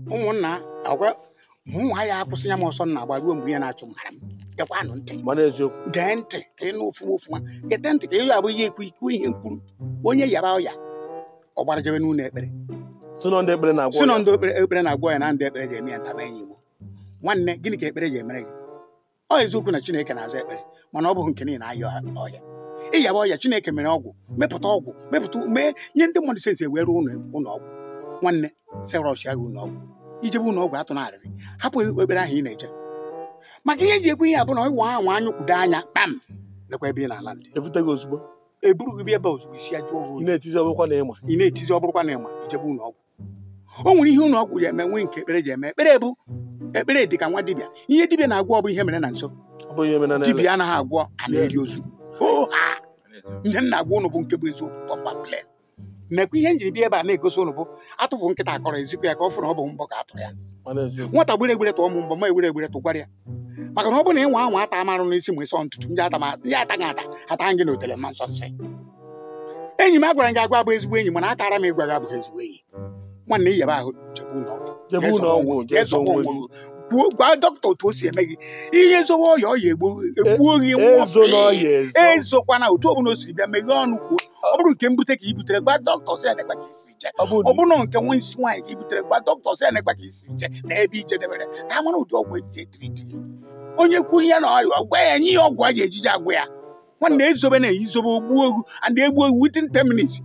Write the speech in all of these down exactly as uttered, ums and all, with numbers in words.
ụmụnna agwa mụ ha ya akwụsị ya m ọsọ nna agba ruo mgbe ihe na-achụ mara m gekwanụ ntị mana eziokwu gee ntị ka ị nụ ofuma ofuma gete ntị ka ị abụ ihe ekwu ikwu ihe nkwuru onye yaba ọya ọ gbara jebe n'ụlọ ekpere si nọ ndị ekpere na-agwọ si nọ ndị ekpere na-agwọ ya na ndị ekpere ga-eme ya ntama enyi m nwanne gịnị ka ekpere ga-emere gị ọ eziokwu na Chineke na-aza ekpere mana ọ bụghị nke niile na-ayọ ọya ịyaba ọya Chineke mere ọgwụ mepụta ọgwụ mepụta mee nye ndị mmadụ sensi ewere ụlọ ọgwụ nwanne serọshi agha ụlọ ọgwụ ijebe ụlọ ọgwụ atụ narịrị hapụ ekpere ahụ ị na-eje maka ihe eji ekwe ihe abụ na ịwa ahụ anya kwudo anya kpam lekwa ebe ị na-ala ndị evute gị ozugbo eburu gị bịa ebe ozugbo isi ajụ ogo ị na-etizi ọbụrụkwa na ịma ị na-etizi ọbụrụkwa na ịma ijebe ụlọ ọgwụ o nwere ihe ụlọ ọgwụ ji eme nwee nke ekpere ji eme ekpere bụ ekpere dị ka nwa dibịa ihe dibịa na-agwọ ọ bụ ihe mere na nso dibịa anaghị agwọ a na-eri ozu ihe m na-agwa ụnụ bụ nke bụ eziokwu kpọmkpam plen mekwa ihe njiri bịa ebe a na-egosi ụnụ bụ atụpụ nkịta akọrọ ezikọ ya ka ọ fụrụ ọ bụ mbọ ka atụrụ ya nwata gbere egbere tụọ m mbọ ma egbere egbere tụgwara ya maka na ọ bụ na ịnwa anwa ata amarụ n'isi ma ịsọ ntụtụ ndị ataghị ata ata gị na otele ma nsọ nsị enyi m agwara gị agwa bụ ezigbo enyi mana akara m ịgwa gị abụghị ezigbo enyi nwanne ị yaba ahụ jebe ụlọ ọgwụ gwa dọkịta otu o si eme gị ihe ezowe ọya ọya egbuo gị ezokwana otu ọbụla o siri bịa meghee ọnụ kwuo ọ bụrụ nke mbute ka i butere gwa dọkịta ọsị ya na-ekpa ka isiri je ọ bụrụ nke nwa isi nwaanyị ka i butere gwa dọkịta ọsị ya na-ekpa ka isiri je na ebe ije debere ka mara ụdị ọgwụ eji etiri dị onye kwuo ihe na ọrịa gwa ya nye ihe ọgwụ a ga-ejije agwụ ya nwanne ezobe na izobe ogbuo egwu and egbuo egwu within ten minutes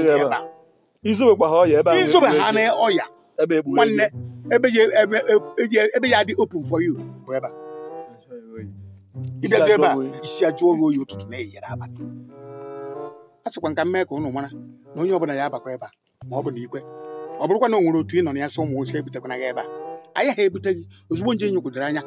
izobe ha na ọya nwanne ebe ya dị open for you bụ ebe a ịbịazi ebe a isi ajụ oge oyi ụtụtụ na-eyere abalị a sịkwa nka mmee ka ụnụ mara na onye ọbụla ya abakwa ebe a ma ọ bụ na ikwe ọ bụrụkwa na o nwere otu ị nọ na ya sọ ụmụ nwoke ebutekwana gị ebe a anya ha ebute gị ozugbo nje nyekwudoro anya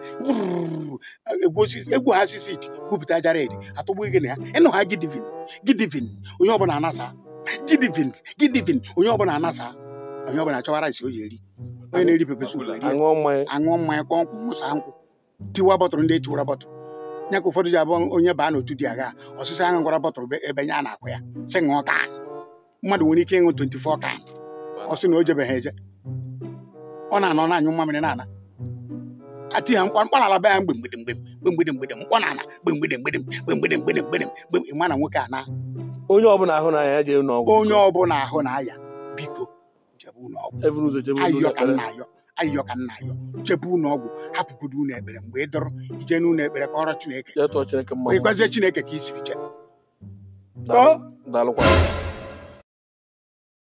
egwu ha sisi iti gwupụta jara edi atụgbu gị na ya ịnụ ha gidivin gidivin onye ọbụla anasa gidivin gidivin onye ọbụla anasa onye ọbụla achọwara isi o ji eri onye na-eri pepe sup aṅụọ mmanya kpọọ nkwụ nwụsa nkwụ tiwa bọtụrụ ndị etiwara bọtụrụ nya ka ụfọdụ ji abụ onye baa n'otu dị agha ọsịsị aṅụ gwara bọtụrụ ebe nya na-akụ ya sị ṅụọ ka mmadụ nwere ike ịṅụ twenty-four kan ọ sị na o jebeghị eje ọ na-anọ na-anyụ mmamịrị na-ana ati ha mkpọ mkpọ n'ala be ya mgbe mgbede mgbe mgbede mgbede mkpọ na-ana mgbe mgbede mgbede mgbe mgbede mgbede mgbede mgbe ịma na nwoke a na onye ọbụla ahụ na ya jee n'ọgwụ onye ọbụla ahụ na aya biko jebe ụlọ ọgwụ ayọ ka nna ayọ ayọ ka nna ayọ jebe ụlọ ọgwụ hapụgodo ụlọ ekpere mgbe ị dọrọ ije n'ụlọ ekpere ka ọrọ Chineke ịgwazie Chineke ka i siri je daalụkwa